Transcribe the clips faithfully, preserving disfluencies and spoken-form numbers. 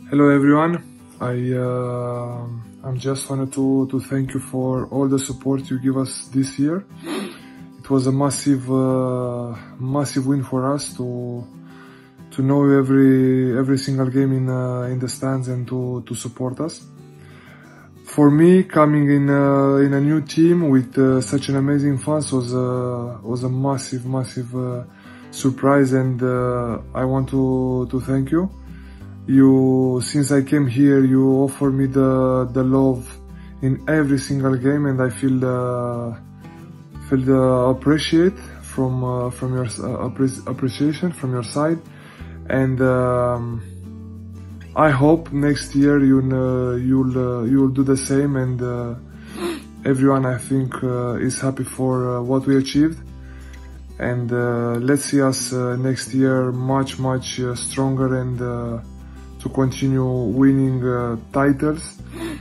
Hello everyone, I uh, I'm just wanted to, to thank you for all the support you give us this year. It was a massive uh, massive win for us to to know every every single game in uh, in the stands and to, to support us. For me, coming in uh, in a new team with uh, such an amazing fans was a was a massive massive uh, surprise, and uh, I want to to thank you. You, since I came here, you offer me the the love in every single game, and I feel uh, feel the appreciate from uh, from your uh, appreciation from your side, and um, I hope next year you uh, you'll uh, you'll do the same, and uh, everyone I think uh, is happy for uh, what we achieved, and uh, let's see us uh, next year much much uh, stronger and. Uh, to continue winning uh, titles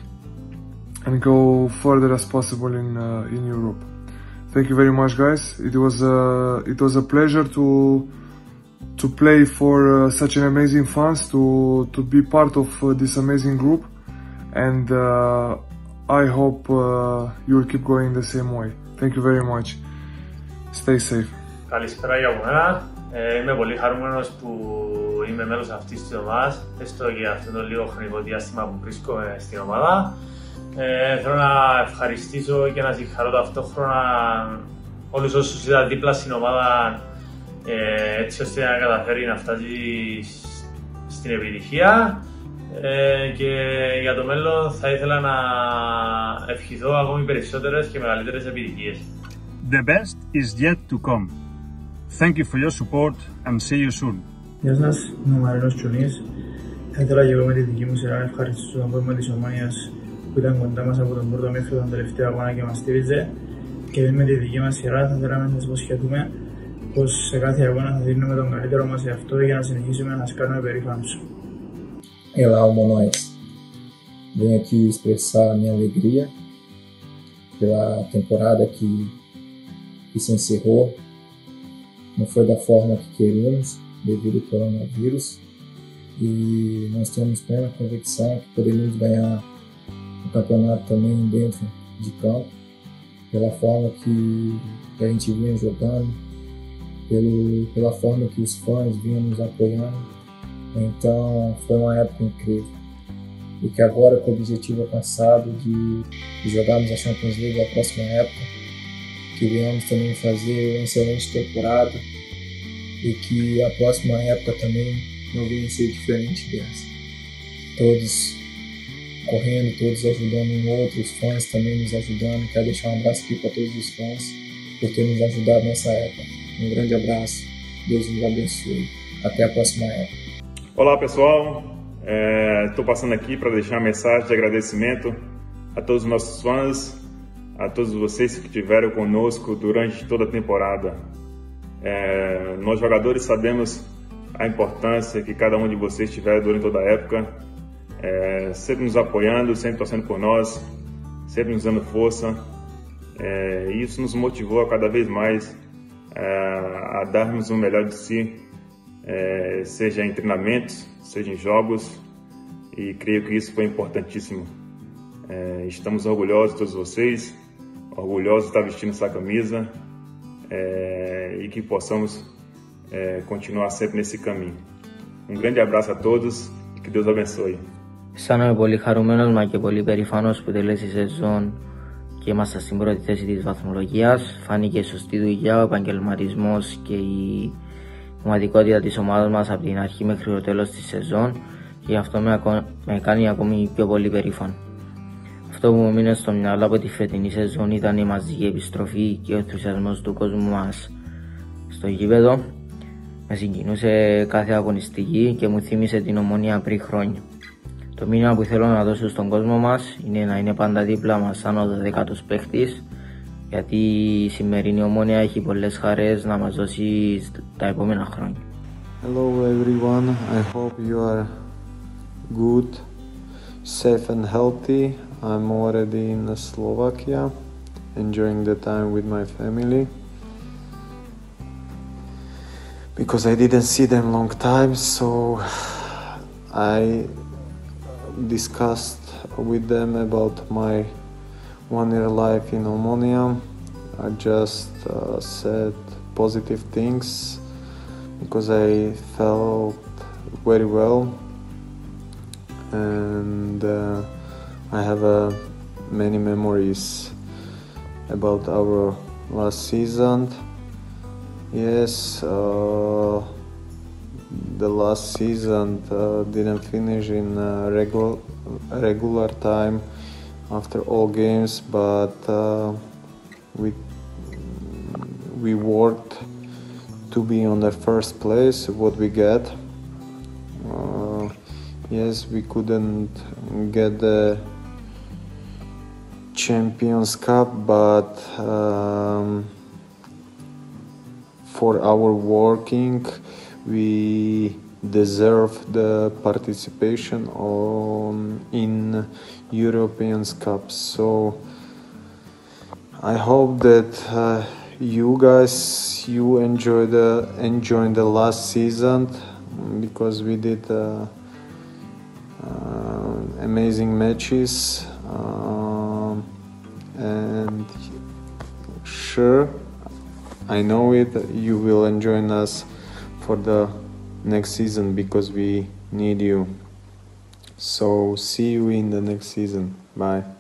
and go further as possible in uh, in Europe. Thank you very much, guys. It was uh, it was a pleasure to to play for uh, such an amazing fans, to to be part of uh, this amazing group, and uh, I hope uh, you will keep going the same way. Thank you very much. Stay safe. Καλησπέρα για μένα. Ε, είμαι πολύ χαρούμενος που είμαι μέλος αυτής της ομάδας, έστω και αυτό το λίγο χρονικό διάστημα που βρίσκομαι στην ομάδα. Ε, θέλω να ευχαριστήσω και να συγχαρώ ταυτόχρονα όλους όσους ήταν δίπλα στην ομάδα, ε, έτσι ώστε να καταφέρει να φτάσει στην επιτυχία. Ε, και για το μέλλον θα ήθελα να ευχηθώ ακόμη περισσότερες και μεγαλύτερες επιτυχίες. The best is yet to come. Thank you for your support and see you soon. Γεια σας, είμαι ο Μαρίνος Τσουνής. Θα ήθελα και εγώ με τη δική μου σειρά να ευχαριστήσω τον κόσμο της Ομόνοιας που ήταν κοντά μας από τον πρώτο μέχρι τον τελευταίο αγώνα και μας στήριζε. Και με τη δική μας σειρά θα ήθελα να σας υποσχεθούμε πως σε κάθε αγώνα θα δίνουμε τον καλύτερο μας εαυτό για να συνεχίσουμε να σας κάνουμε περήφανους. Olá, Monóis. Venho aqui expressar a minha alegria pela temporada que, que se encerrou. Não foi da forma que queríamos, devido ao coronavírus, e nós temos plena convicção que poderíamos ganhar o campeonato também dentro de campo, pela forma que a gente vinha jogando, pelo, pela forma que os fãs vinham nos apoiando. Então foi uma época incrível, e que agora com o objetivo alcançado de, de jogarmos a Champions League na próxima época, que venhamos também fazer uma excelente temporada e que a próxima época também não venha ser diferente dessa. Todos correndo, todos ajudando um outro, os fãs também nos ajudando. Quero deixar um abraço aqui para todos os fãs por ter nos ajudado nessa época. Um grande abraço, Deus nos abençoe. Até a próxima época. Olá pessoal, estou é, passando aqui para deixar uma mensagem de agradecimento a todos os nossos fãs, a todos vocês que estiveram conosco durante toda a temporada. É, nós jogadores sabemos a importância que cada um de vocês tiver durante toda a época, é, sempre nos apoiando, sempre torcendo por nós, sempre nos dando força. É, e isso nos motivou a cada vez mais é, a darmos o melhor de si, é, seja em treinamentos, seja em jogos, e creio que isso foi importantíssimo. É, estamos orgulhosos de todos vocês, orgulhosos de estar vestindo essa camisa, é, e que possamos é, continuar sempre nesse caminho. Um grande abraço a todos e que Deus abençoe. Αισθάνομαι πολύ χαρούμενος μα και πολύ περήφανος που τελέσει η σεζόν και είμαστε στην πρώτη θέση της βαθμολογίας. Φάνηκε σωστή δουλειά, ο επαγγελματισμός και η ομαδικότητα της ομάδας μας από την αρχή μέχρι το τέλος της σεζόν, και γι' αυτό με, με κάνει ακόμη πιο πολύ περήφανο. Αυτό που μου μείνει στο μυαλό από τη φετινή σεζόν ήταν η μαζική επιστροφή και ο ενθουσιασμός του κόσμου μας στο γήπεδο. Με συγκινούσε κάθε αγωνιστική και μου θύμισε την Ομόνια πριν χρόνια. Το μήνυμα που θέλω να δώσω στον κόσμο μας είναι να είναι πάντα δίπλα μας σαν ο δωδεκάτος παίχτης, γιατί η σημερινή Ομόνια έχει πολλές χαρές να μας δώσει τα επόμενα χρόνια. Hello everyone, I hope you are good, safe and healthy. I'm already in Slovakia, enjoying the time with my family. Because I didn't see them long time, so I discussed with them about my one year life in Omonia. I just uh, said positive things because I felt very well, and uh, I have uh, many memories about our last season. Yes, uh, the last season uh, didn't finish in uh, regular regular time after all games, but uh, we we worked to be on the first place. What we get, uh, yes, we couldn't get the Champions Cup, but um, for our working, we deserve the participation on in European Cup. So I hope that uh, you guys you enjoy the enjoy the last season, because we did uh, uh, amazing matches, um, and sure, I know it, you will join us for the next season because we need you. So see you in the next season. Bye.